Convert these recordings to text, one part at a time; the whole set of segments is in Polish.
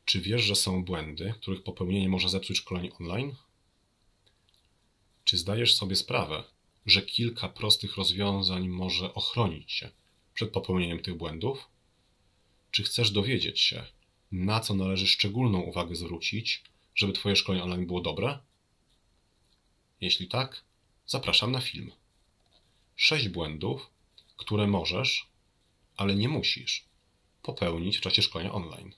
Czy wiesz, że są błędy, których popełnienie może zepsuć szkolenie online? Czy zdajesz sobie sprawę, że kilka prostych rozwiązań może ochronić cię przed popełnieniem tych błędów? Czy chcesz dowiedzieć się, na co należy szczególną uwagę zwrócić, żeby twoje szkolenie online było dobre? Jeśli tak, zapraszam na film. 6 błędów, które możesz, ale nie musisz popełnić w czasie szkolenia online.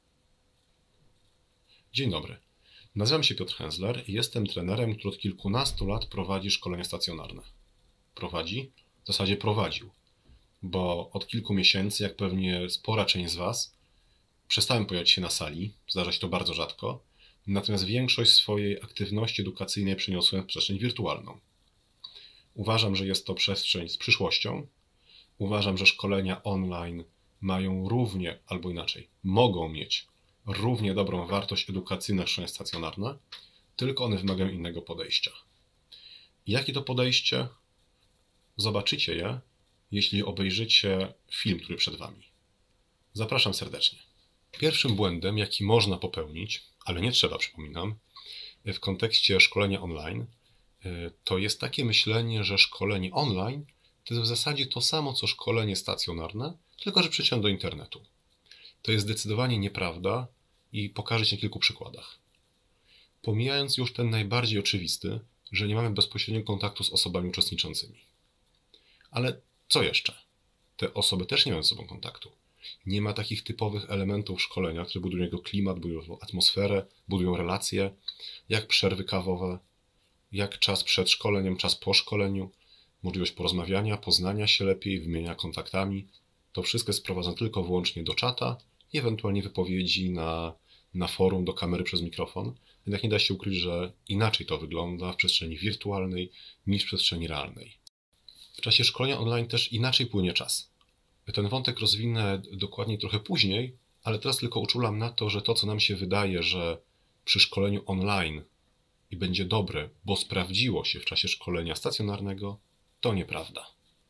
Dzień dobry. Nazywam się Piotr Hęzler i jestem trenerem, który od kilkunastu lat prowadzi szkolenia stacjonarne. Prowadzi? W zasadzie prowadził, bo od kilku miesięcy, jak pewnie spora część z Was, przestałem pojawiać się na sali, zdarza się to bardzo rzadko, natomiast większość swojej aktywności edukacyjnej przeniosłem w przestrzeń wirtualną. Uważam, że jest to przestrzeń z przyszłością. Uważam, że szkolenia online mają równie, albo inaczej, mogą mieć równie dobrą wartość edukacyjną jak szkolenia stacjonarne, tylko one wymagają innego podejścia. Jakie to podejście? Zobaczycie je, jeśli obejrzycie film, który przed Wami. Zapraszam serdecznie. Pierwszym błędem, jaki można popełnić, ale nie trzeba, przypominam, w kontekście szkolenia online, to jest takie myślenie, że szkolenie online to jest w zasadzie to samo, co szkolenie stacjonarne, tylko że przeciąg do internetu. To jest zdecydowanie nieprawda i pokażę Ci na kilku przykładach. Pomijając już ten najbardziej oczywisty, że nie mamy bezpośredniego kontaktu z osobami uczestniczącymi. Ale co jeszcze? Te osoby też nie mają ze sobą kontaktu. Nie ma takich typowych elementów szkolenia, które budują jego klimat, budują atmosferę, budują relacje, jak przerwy kawowe, jak czas przed szkoleniem, czas po szkoleniu, możliwość porozmawiania, poznania się lepiej, wymieniania kontaktami. To wszystko jest sprowadzone tylko wyłącznie do czata i ewentualnie wypowiedzi na forum, do kamery przez mikrofon. Jednak nie da się ukryć, że inaczej to wygląda w przestrzeni wirtualnej niż w przestrzeni realnej. W czasie szkolenia online też inaczej płynie czas. Ten wątek rozwinę dokładniej trochę później, ale teraz tylko uczulam na to, że to, co nam się wydaje, że przy szkoleniu online i będzie dobre, bo sprawdziło się w czasie szkolenia stacjonarnego, to nieprawda.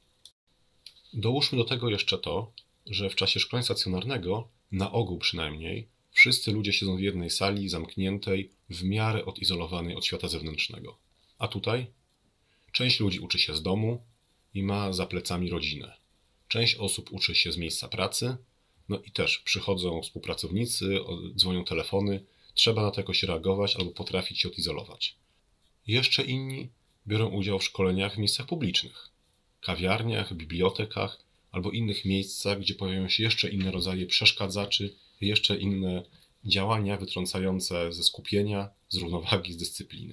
Dołóżmy do tego jeszcze to, że w czasie szkolenia stacjonarnego, na ogół przynajmniej, wszyscy ludzie siedzą w jednej sali zamkniętej, w miarę odizolowanej od świata zewnętrznego. A tutaj część ludzi uczy się z domu i ma za plecami rodzinę. Część osób uczy się z miejsca pracy, no i też przychodzą współpracownicy, dzwonią telefony, trzeba na to jakoś reagować albo potrafić się odizolować. Jeszcze inni biorą udział w szkoleniach w miejscach publicznych, kawiarniach, bibliotekach albo innych miejscach, gdzie pojawiają się jeszcze inne rodzaje przeszkadzaczy, jeszcze inne działania wytrącające ze skupienia, z równowagi, z dyscypliny.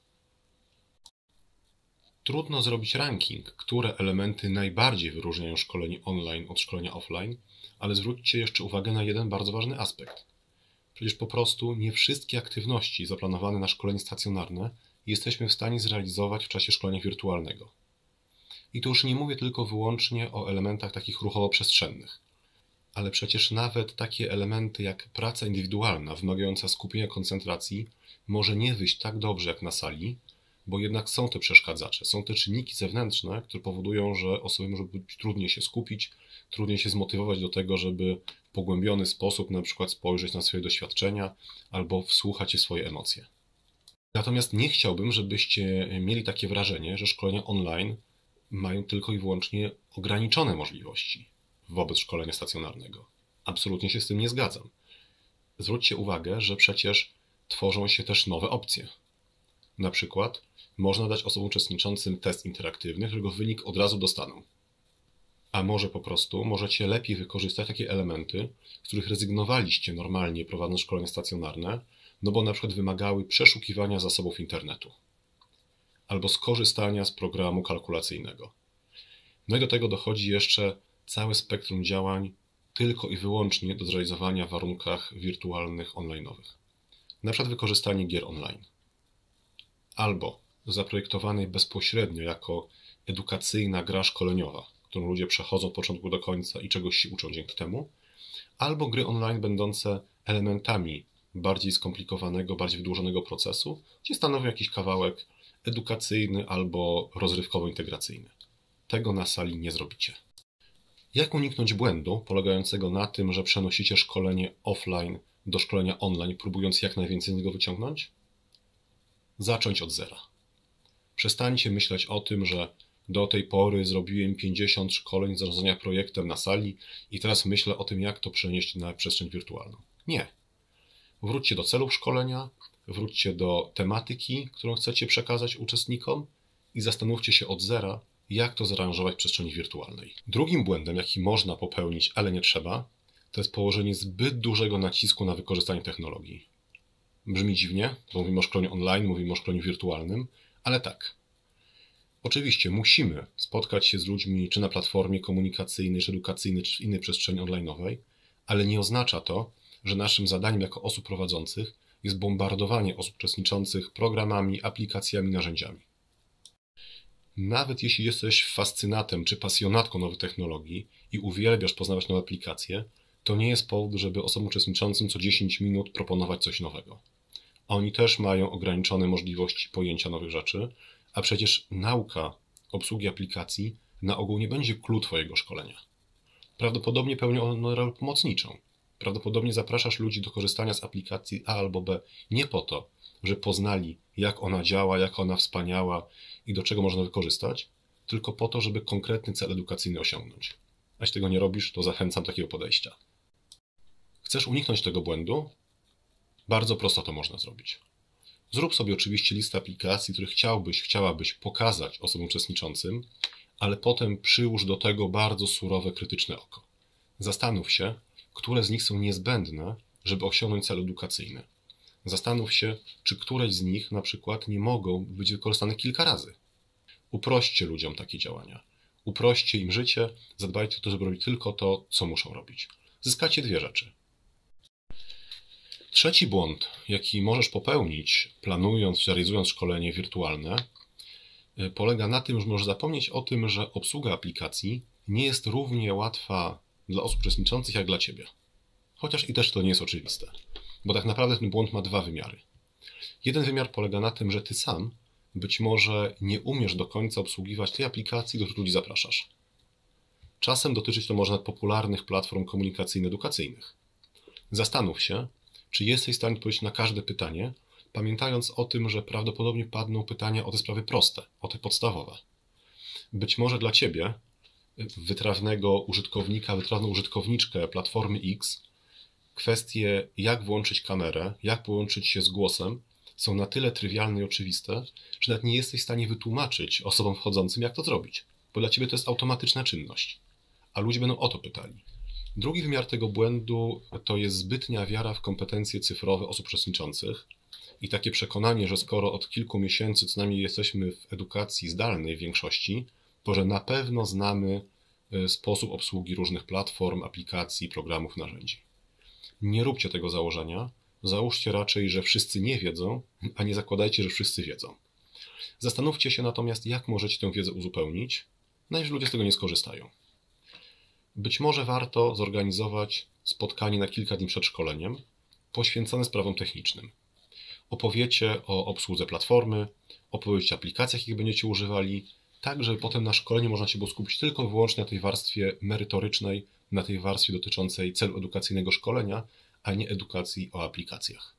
Trudno zrobić ranking, które elementy najbardziej wyróżniają szkolenie online od szkolenia offline, ale zwróćcie jeszcze uwagę na jeden bardzo ważny aspekt. Przecież po prostu nie wszystkie aktywności zaplanowane na szkolenie stacjonarne jesteśmy w stanie zrealizować w czasie szkolenia wirtualnego. I tu już nie mówię tylko wyłącznie o elementach takich ruchowo-przestrzennych, ale przecież nawet takie elementy jak praca indywidualna wymagająca skupienia koncentracji może nie wyjść tak dobrze jak na sali, bo jednak są te przeszkadzacze, są te czynniki zewnętrzne, które powodują, że osobie może być trudniej się skupić, trudniej się zmotywować do tego, żeby w pogłębiony sposób na przykład spojrzeć na swoje doświadczenia albo wsłuchać się w swoje emocje. Natomiast nie chciałbym, żebyście mieli takie wrażenie, że szkolenia online mają tylko i wyłącznie ograniczone możliwości wobec szkolenia stacjonarnego. Absolutnie się z tym nie zgadzam. Zwróćcie uwagę, że przecież tworzą się też nowe opcje. Na przykład można dać osobom uczestniczącym test interaktywny, którego wynik od razu dostaną. A może po prostu możecie lepiej wykorzystać takie elementy, z których rezygnowaliście normalnie prowadząc szkolenie stacjonarne, no bo na przykład wymagały przeszukiwania zasobów internetu albo skorzystania z programu kalkulacyjnego. No i do tego dochodzi jeszcze całe spektrum działań tylko i wyłącznie do zrealizowania w warunkach wirtualnych, online'owych. Na przykład wykorzystanie gier online. Albo zaprojektowanej bezpośrednio jako edukacyjna gra szkoleniowa, którą ludzie przechodzą od początku do końca i czegoś się uczą dzięki temu, albo gry online będące elementami bardziej skomplikowanego, bardziej wydłużonego procesu, gdzie stanowią jakiś kawałek edukacyjny albo rozrywkowo-integracyjny. Tego na sali nie zrobicie. Jak uniknąć błędu polegającego na tym, że przenosicie szkolenie offline do szkolenia online, próbując jak najwięcej z niego wyciągnąć? Zacząć od zera. Przestańcie myśleć o tym, że do tej pory zrobiłem 50 szkoleń zarządzania projektem na sali i teraz myślę o tym, jak to przenieść na przestrzeń wirtualną. Nie. Wróćcie do celów szkolenia, wróćcie do tematyki, którą chcecie przekazać uczestnikom i zastanówcie się od zera, jak to zaaranżować w przestrzeni wirtualnej. Drugim błędem, jaki można popełnić, ale nie trzeba, to jest położenie zbyt dużego nacisku na wykorzystanie technologii. Brzmi dziwnie, bo mówimy o szkoleniu online, mówimy o szkoleniu wirtualnym, ale tak. Oczywiście musimy spotkać się z ludźmi czy na platformie komunikacyjnej, czy edukacyjnej, czy w innej przestrzeni online'owej, ale nie oznacza to, że naszym zadaniem jako osób prowadzących jest bombardowanie osób uczestniczących programami, aplikacjami, narzędziami. Nawet jeśli jesteś fascynatem czy pasjonatką nowych technologii i uwielbiasz poznawać nowe aplikacje, to nie jest powód, żeby osobom uczestniczącym co 10 minut proponować coś nowego. Oni też mają ograniczone możliwości pojęcia nowych rzeczy, a przecież nauka obsługi aplikacji na ogół nie będzie clou Twojego szkolenia. Prawdopodobnie pełni ona rolę pomocniczą. Prawdopodobnie zapraszasz ludzi do korzystania z aplikacji A albo B nie po to, że poznali, jak ona działa, jak ona wspaniała i do czego można wykorzystać, tylko po to, żeby konkretny cel edukacyjny osiągnąć. A jeśli tego nie robisz, to zachęcam do takiego podejścia. Chcesz uniknąć tego błędu? Bardzo prosto to można zrobić. Zrób sobie oczywiście listę aplikacji, które chciałabyś pokazać osobom uczestniczącym, ale potem przyłóż do tego bardzo surowe, krytyczne oko. Zastanów się, które z nich są niezbędne, żeby osiągnąć cel edukacyjny. Zastanów się, czy któreś z nich na przykład nie mogą być wykorzystane kilka razy. Uprośćcie ludziom takie działania. Uprośćcie im życie, zadbajcie o to, żeby robić tylko to, co muszą robić. Zyskacie dwie rzeczy. Trzeci błąd, jaki możesz popełnić, planując czy realizując szkolenie wirtualne, polega na tym, że możesz zapomnieć o tym, że obsługa aplikacji nie jest równie łatwa dla osób uczestniczących jak dla Ciebie. Chociaż i też to nie jest oczywiste, bo tak naprawdę ten błąd ma dwa wymiary. Jeden wymiar polega na tym, że Ty sam być może nie umiesz do końca obsługiwać tej aplikacji, do której ludzi zapraszasz. Czasem dotyczyć to może nawet popularnych platform komunikacyjno-edukacyjnych. Zastanów się, czy jesteś w stanie odpowiedzieć na każde pytanie, pamiętając o tym, że prawdopodobnie padną pytania o te sprawy proste, o te podstawowe. Być może dla Ciebie, wytrawnego użytkownika, wytrawną użytkowniczkę Platformy X, kwestie jak włączyć kamerę, jak połączyć się z głosem są na tyle trywialne i oczywiste, że nawet nie jesteś w stanie wytłumaczyć osobom wchodzącym, jak to zrobić, bo dla Ciebie to jest automatyczna czynność, a ludzie będą o to pytali. Drugi wymiar tego błędu to jest zbytnia wiara w kompetencje cyfrowe osób uczestniczących i takie przekonanie, że skoro od kilku miesięcy co najmniej jesteśmy w edukacji zdalnej w większości, to że na pewno znamy sposób obsługi różnych platform, aplikacji, programów, narzędzi. Nie róbcie tego założenia. Załóżcie raczej, że wszyscy nie wiedzą, a nie zakładajcie, że wszyscy wiedzą. Zastanówcie się natomiast, jak możecie tę wiedzę uzupełnić, nawet ludzie z tego nie skorzystają. Być może warto zorganizować spotkanie na kilka dni przed szkoleniem, poświęcone sprawom technicznym. Opowiecie o obsłudze platformy, opowiecie o aplikacjach, jakich będziecie używali, tak żeby potem na szkoleniu można się było skupić tylko i wyłącznie na tej warstwie merytorycznej, na tej warstwie dotyczącej celu edukacyjnego szkolenia, a nie edukacji o aplikacjach.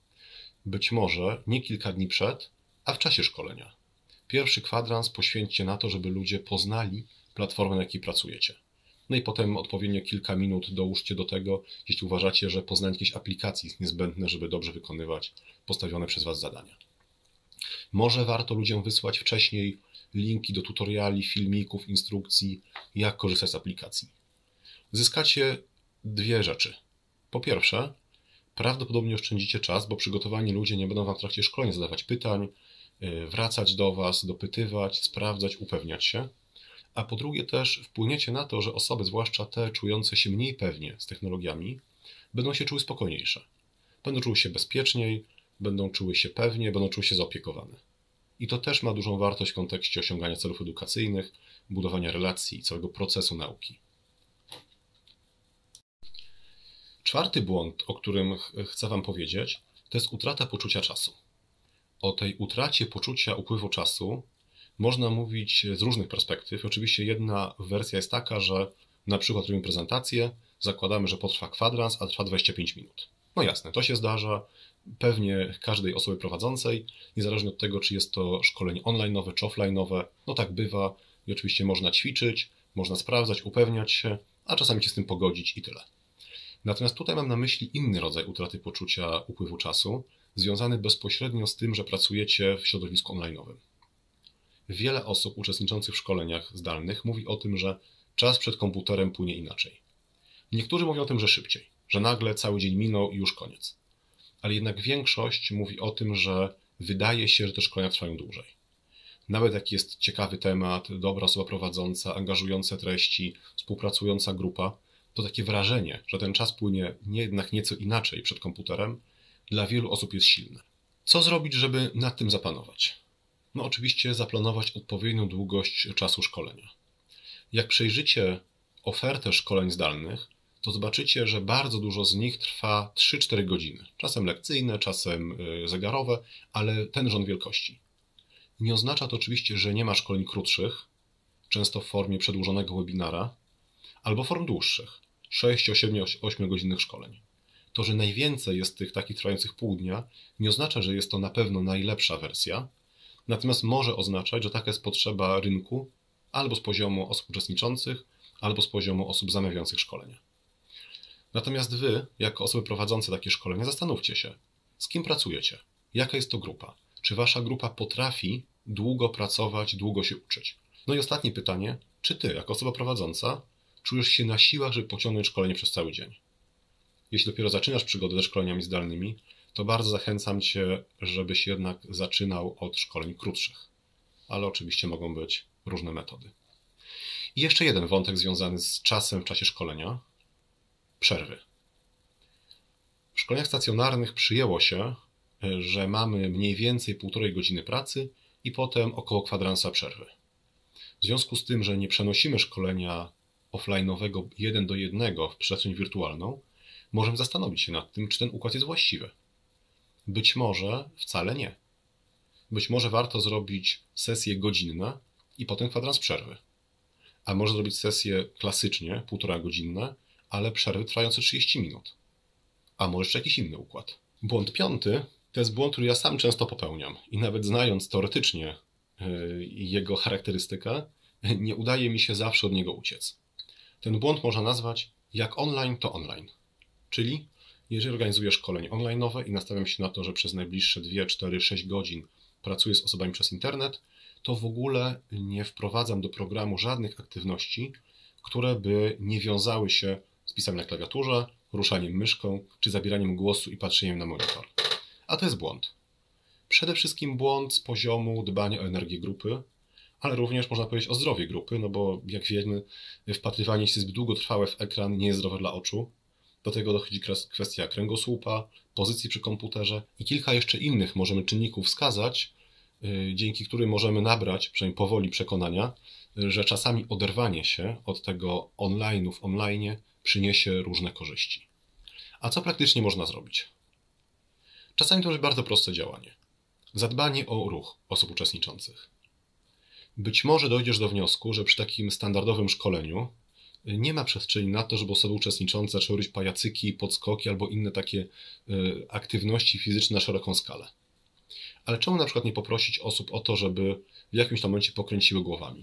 Być może nie kilka dni przed, a w czasie szkolenia. Pierwszy kwadrans poświęćcie na to, żeby ludzie poznali platformę, na jakiej pracujecie. No i potem odpowiednio kilka minut dołóżcie do tego, jeśli uważacie, że poznanie jakiejś aplikacji jest niezbędne, żeby dobrze wykonywać postawione przez Was zadania. Może warto ludziom wysłać wcześniej linki do tutoriali, filmików, instrukcji, jak korzystać z aplikacji. Zyskacie dwie rzeczy. Po pierwsze, prawdopodobnie oszczędzicie czas, bo przygotowani ludzie nie będą Wam w trakcie szkolenia zadawać pytań, wracać do Was, dopytywać, sprawdzać, upewniać się. A po drugie też wpłyniecie na to, że osoby, zwłaszcza te czujące się mniej pewnie z technologiami, będą się czuły spokojniejsze. Będą czuły się bezpieczniej, będą czuły się pewnie, będą czuły się zaopiekowane. I to też ma dużą wartość w kontekście osiągania celów edukacyjnych, budowania relacji i całego procesu nauki. Czwarty błąd, o którym chcę Wam powiedzieć, to jest utrata poczucia czasu. O tej utracie poczucia upływu czasu można mówić z różnych perspektyw. Oczywiście jedna wersja jest taka, że na przykład robimy prezentację, zakładamy, że potrwa kwadrans, a trwa 25 minut. No jasne, to się zdarza pewnie każdej osobie prowadzącej, niezależnie od tego, czy jest to szkolenie online'owe czy offline'owe. No tak bywa i oczywiście można ćwiczyć, można sprawdzać, upewniać się, a czasami się z tym pogodzić i tyle. Natomiast tutaj mam na myśli inny rodzaj utraty poczucia upływu czasu, związany bezpośrednio z tym, że pracujecie w środowisku online'owym. Wiele osób uczestniczących w szkoleniach zdalnych mówi o tym, że czas przed komputerem płynie inaczej. Niektórzy mówią o tym, że szybciej, że nagle cały dzień minął i już koniec. Ale jednak większość mówi o tym, że wydaje się, że te szkolenia trwają dłużej. Nawet jak jest ciekawy temat, dobra osoba prowadząca, angażujące treści, współpracująca grupa, to takie wrażenie, że ten czas płynie jednak nieco inaczej przed komputerem, dla wielu osób jest silne. Co zrobić, żeby nad tym zapanować? No oczywiście zaplanować odpowiednią długość czasu szkolenia. Jak przejrzycie ofertę szkoleń zdalnych, to zobaczycie, że bardzo dużo z nich trwa 3-4 godziny. Czasem lekcyjne, czasem zegarowe, ale ten rząd wielkości. Nie oznacza to oczywiście, że nie ma szkoleń krótszych, często w formie przedłużonego webinara, albo form dłuższych, 6, 7, 8 godzinnych szkoleń. To, że najwięcej jest tych takich trwających pół dnia, nie oznacza, że jest to na pewno najlepsza wersja, natomiast może oznaczać, że taka jest potrzeba rynku albo z poziomu osób uczestniczących, albo z poziomu osób zamawiających szkolenia. Natomiast wy, jako osoby prowadzące takie szkolenia, zastanówcie się, z kim pracujecie, jaka jest to grupa, czy wasza grupa potrafi długo pracować, długo się uczyć. No i ostatnie pytanie, czy ty, jako osoba prowadząca, czujesz się na siłach, żeby pociągnąć szkolenie przez cały dzień? Jeśli dopiero zaczynasz przygodę ze szkoleniami zdalnymi, to bardzo zachęcam cię, żebyś jednak zaczynał od szkoleń krótszych. Ale oczywiście mogą być różne metody. I jeszcze jeden wątek związany z czasem w czasie szkolenia. Przerwy. W szkoleniach stacjonarnych przyjęło się, że mamy mniej więcej 1,5 godziny pracy i potem około kwadransa przerwy. W związku z tym, że nie przenosimy szkolenia offline'owego 1 do 1 w przestrzeń wirtualną, możemy zastanowić się nad tym, czy ten układ jest właściwy. Być może wcale nie. Być może warto zrobić sesje godzinne i potem kwadrans przerwy. A może zrobić sesje klasycznie, 1,5 godzinne, ale przerwy trwające 30 minut. A może jeszcze jakiś inny układ. Błąd 5 to jest błąd, który ja sam często popełniam i nawet znając teoretycznie jego charakterystykę, nie udaje mi się zawsze od niego uciec. Ten błąd można nazwać jak online to online. Czyli jeżeli organizuję szkolenie online'owe i nastawiam się na to, że przez najbliższe 2, 4, 6 godzin pracuję z osobami przez internet, to w ogóle nie wprowadzam do programu żadnych aktywności, które by nie wiązały się z pisaniem na klawiaturze, ruszaniem myszką, czy zabieraniem głosu i patrzeniem na monitor. A to jest błąd. Przede wszystkim błąd z poziomu dbania o energię grupy, ale również można powiedzieć o zdrowie grupy, no bo jak wiemy, wpatrywanie się zbyt długotrwałe w ekran nie jest zdrowe dla oczu. Do tego dochodzi kwestia kręgosłupa, pozycji przy komputerze i kilka jeszcze innych możemy czynników wskazać, dzięki którym możemy nabrać, przynajmniej powoli, przekonania, że czasami oderwanie się od tego online'u w online przyniesie różne korzyści. A co praktycznie można zrobić? Czasami to jest bardzo proste działanie. Zadbanie o ruch osób uczestniczących. Być może dojdziesz do wniosku, że przy takim standardowym szkoleniu nie ma przestrzeni na to, żeby osoby uczestniczące zaczęły robić pajacyki, podskoki albo inne takie aktywności fizyczne na szeroką skalę. Ale czemu na przykład nie poprosić osób o to, żeby w jakimś tam momencie pokręciły głowami?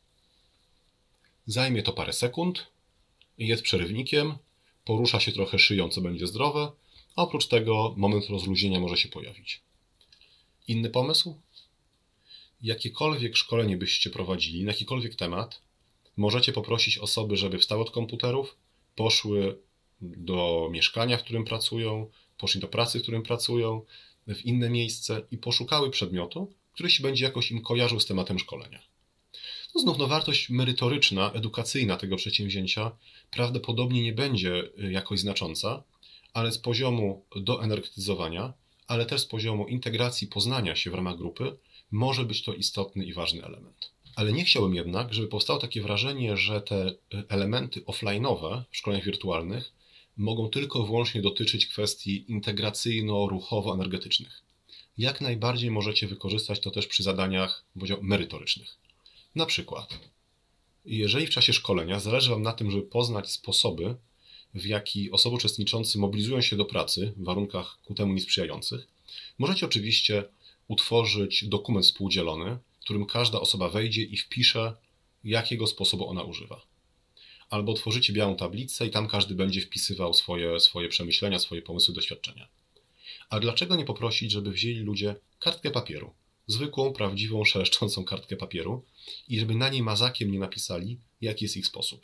Zajmie to parę sekund, jest przerywnikiem, porusza się trochę szyją, co będzie zdrowe, a oprócz tego moment rozluźnienia może się pojawić. Inny pomysł? Jakiekolwiek szkolenie byście prowadzili, na jakikolwiek temat, możecie poprosić osoby, żeby wstały od komputerów, poszły do mieszkania, w którym pracują, poszli do pracy, w którym pracują, w inne miejsce i poszukały przedmiotu, który się będzie jakoś im kojarzył z tematem szkolenia. No znów wartość merytoryczna, edukacyjna tego przedsięwzięcia prawdopodobnie nie będzie jakoś znacząca, ale z poziomu doenergetyzowania, ale też z poziomu integracji poznania się w ramach grupy może być to istotny i ważny element. Ale nie chciałbym jednak, żeby powstało takie wrażenie, że te elementy offline'owe w szkoleniach wirtualnych mogą tylko i wyłącznie dotyczyć kwestii integracyjno-ruchowo-energetycznych. Jak najbardziej możecie wykorzystać to też przy zadaniach merytorycznych. Na przykład, jeżeli w czasie szkolenia zależy Wam na tym, żeby poznać sposoby, w jaki osoby uczestniczące mobilizują się do pracy w warunkach ku temu niesprzyjających, możecie oczywiście utworzyć dokument współdzielony, w którym każda osoba wejdzie i wpisze, jakiego sposobu ona używa. Albo otworzycie białą tablicę i tam każdy będzie wpisywał swoje przemyślenia, swoje pomysły, doświadczenia. A dlaczego nie poprosić, żeby wzięli ludzie kartkę papieru, zwykłą, prawdziwą, szeleszczącą kartkę papieru i żeby na niej mazakiem nie napisali, jaki jest ich sposób.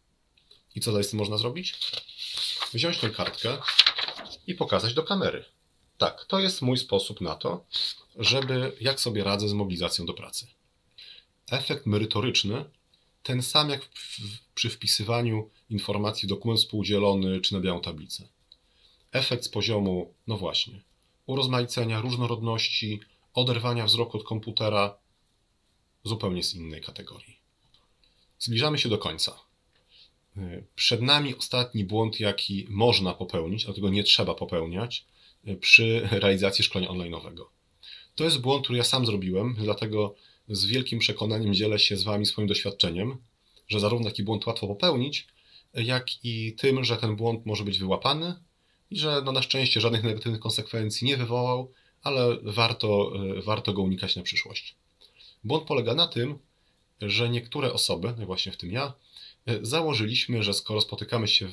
I co dalej z tym można zrobić? Wziąć tę kartkę i pokazać do kamery. Tak, to jest mój sposób na to, jak sobie radzę z mobilizacją do pracy. Efekt merytoryczny, ten sam jak przy wpisywaniu informacji w dokument współdzielony czy na białą tablicę. Efekt z poziomu, no właśnie, urozmaicenia, różnorodności, oderwania wzroku od komputera, zupełnie z innej kategorii. Zbliżamy się do końca. Przed nami ostatni błąd, jaki można popełnić, dlatego nie trzeba popełniać przy realizacji szkolenia online'owego. To jest błąd, który ja sam zrobiłem, dlatego z wielkim przekonaniem dzielę się z Wami swoim doświadczeniem, że zarówno taki błąd łatwo popełnić, jak i tym, że ten błąd może być wyłapany i że na szczęście żadnych negatywnych konsekwencji nie wywołał, ale warto go unikać na przyszłość. Błąd polega na tym, że niektóre osoby, właśnie w tym ja, założyliśmy, że skoro spotykamy się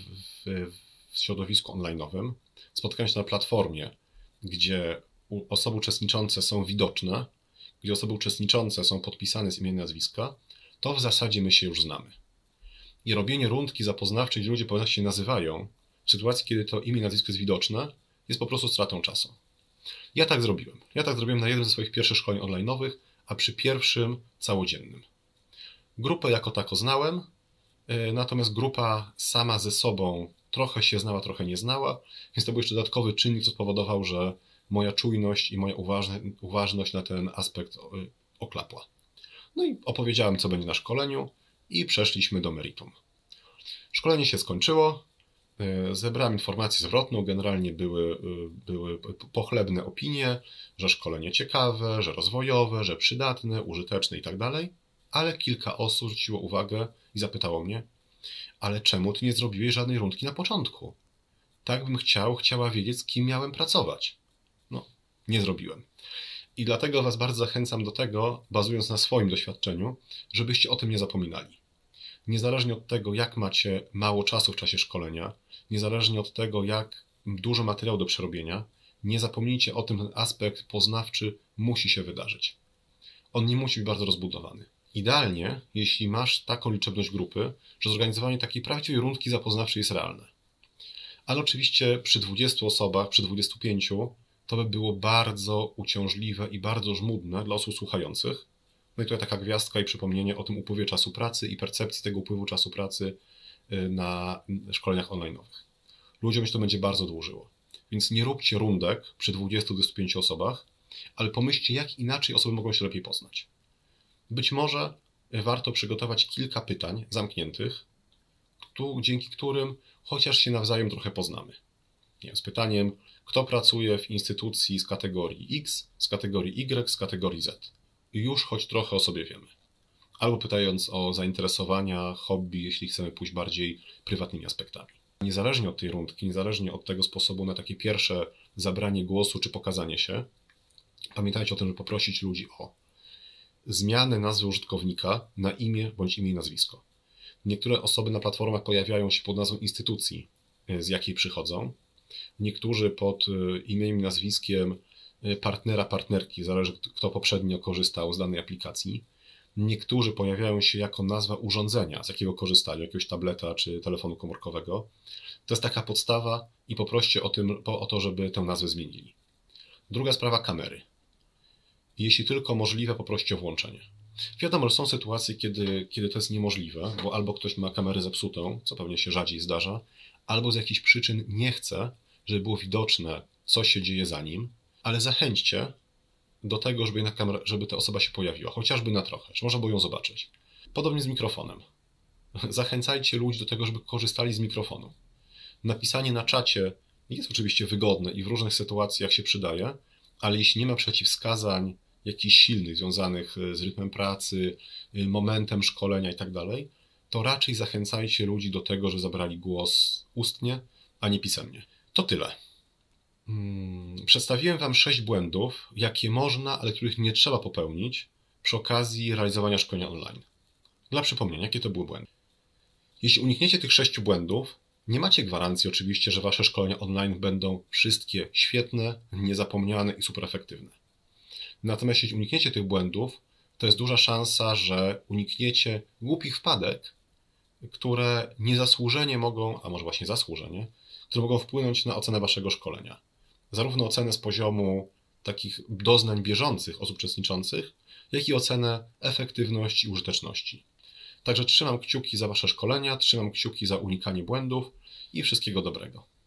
w środowisku online'owym, spotykamy się na platformie, gdzie osoby uczestniczące są widoczne, gdzie osoby uczestniczące są podpisane z imienia i nazwiska, to w zasadzie my się już znamy. I robienie rundki zapoznawczej, gdzie ludzie po nas się nazywają, w sytuacji, kiedy to imię i nazwisko jest widoczne, jest po prostu stratą czasu. Ja tak zrobiłem. Ja tak zrobiłem na jednym ze swoich pierwszych szkoleń online'owych, a przy pierwszym całodziennym. Grupę jako tako znałem, natomiast grupa sama ze sobą trochę się znała, trochę nie znała, więc to był jeszcze dodatkowy czynnik, co spowodował, że moja czujność i moja uważność na ten aspekt oklapła. No i opowiedziałem, co będzie na szkoleniu i przeszliśmy do meritum. Szkolenie się skończyło, zebrałem informację zwrotną, generalnie były pochlebne opinie, że szkolenie ciekawe, że rozwojowe, że przydatne, użyteczne itd., ale kilka osób zwróciło uwagę i zapytało mnie, ale czemu ty nie zrobiłeś żadnej rundki na początku? Tak bym chciała wiedzieć, z kim miałem pracować. No, nie zrobiłem. I dlatego Was bardzo zachęcam do tego, bazując na swoim doświadczeniu, żebyście o tym nie zapominali. Niezależnie od tego, jak macie mało czasu w czasie szkolenia, niezależnie od tego, jak dużo materiału do przerobienia, nie zapomnijcie o tym, ten aspekt poznawczy musi się wydarzyć. On nie musi być bardzo rozbudowany. Idealnie, jeśli masz taką liczebność grupy, że zorganizowanie takiej prawdziwej rundki zapoznawczej jest realne. Ale oczywiście przy 20 osobach, przy 25 to by było bardzo uciążliwe i bardzo żmudne dla osób słuchających. No i tutaj taka gwiazdka i przypomnienie o tym upływie czasu pracy i percepcji tego upływu czasu pracy na szkoleniach online'owych. Ludziom się to będzie bardzo dłużyło. Więc nie róbcie rundek przy 20-25 osobach, ale pomyślcie, jak inaczej osoby mogą się lepiej poznać. Być może warto przygotować kilka pytań zamkniętych, dzięki którym chociaż się nawzajem trochę poznamy. Nie wiem, z pytaniem, kto pracuje w instytucji z kategorii X, z kategorii Y, z kategorii Z. I już choć trochę o sobie wiemy. Albo pytając o zainteresowania, hobby, jeśli chcemy pójść bardziej prywatnymi aspektami. Niezależnie od tej rundki, niezależnie od tego sposobu na takie pierwsze zabranie głosu czy pokazanie się, pamiętajcie o tym, żeby poprosić ludzi o zmianę nazwy użytkownika na imię bądź imię i nazwisko. Niektóre osoby na platformach pojawiają się pod nazwą instytucji, z jakiej przychodzą. Niektórzy pod imieniem i nazwiskiem partnera, partnerki, zależy kto poprzednio korzystał z danej aplikacji. Niektórzy pojawiają się jako nazwa urządzenia, z jakiego korzystali, jakiegoś tableta czy telefonu komórkowego. To jest taka podstawa i poproście o to, żeby tę nazwę zmienili. Druga sprawa, kamery. Jeśli tylko możliwe, poproście o włączenie. Wiadomo, że są sytuacje, kiedy to jest niemożliwe, bo albo ktoś ma kamerę zepsutą, co pewnie się rzadziej zdarza, albo z jakichś przyczyn nie chce, żeby było widoczne, co się dzieje za nim, ale zachęćcie do tego, żeby ta osoba się pojawiła, chociażby na trochę, czy można było ją zobaczyć. Podobnie z mikrofonem. Zachęcajcie ludzi do tego, żeby korzystali z mikrofonu. Napisanie na czacie jest oczywiście wygodne i w różnych sytuacjach się przydaje, ale jeśli nie ma przeciwwskazań jakichś silnych, związanych z rytmem pracy, momentem szkolenia itd., to raczej zachęcajcie ludzi do tego, że zabrali głos ustnie, a nie pisemnie. To tyle. Przedstawiłem Wam 6 błędów, jakie można, ale których nie trzeba popełnić przy okazji realizowania szkolenia online. Dla przypomnienia, jakie to były błędy? Jeśli unikniecie tych 6 błędów, nie macie gwarancji oczywiście, że Wasze szkolenia online będą wszystkie świetne, niezapomniane i super efektywne. Natomiast jeśli unikniecie tych błędów, to jest duża szansa, że unikniecie głupich wpadek, które niezasłużenie mogą, a może właśnie zasłużenie, które mogą wpłynąć na ocenę Waszego szkolenia. Zarówno ocenę z poziomu takich doznań bieżących osób uczestniczących, jak i ocenę efektywności i użyteczności. Także trzymam kciuki za Wasze szkolenia, trzymam kciuki za unikanie błędów i wszystkiego dobrego.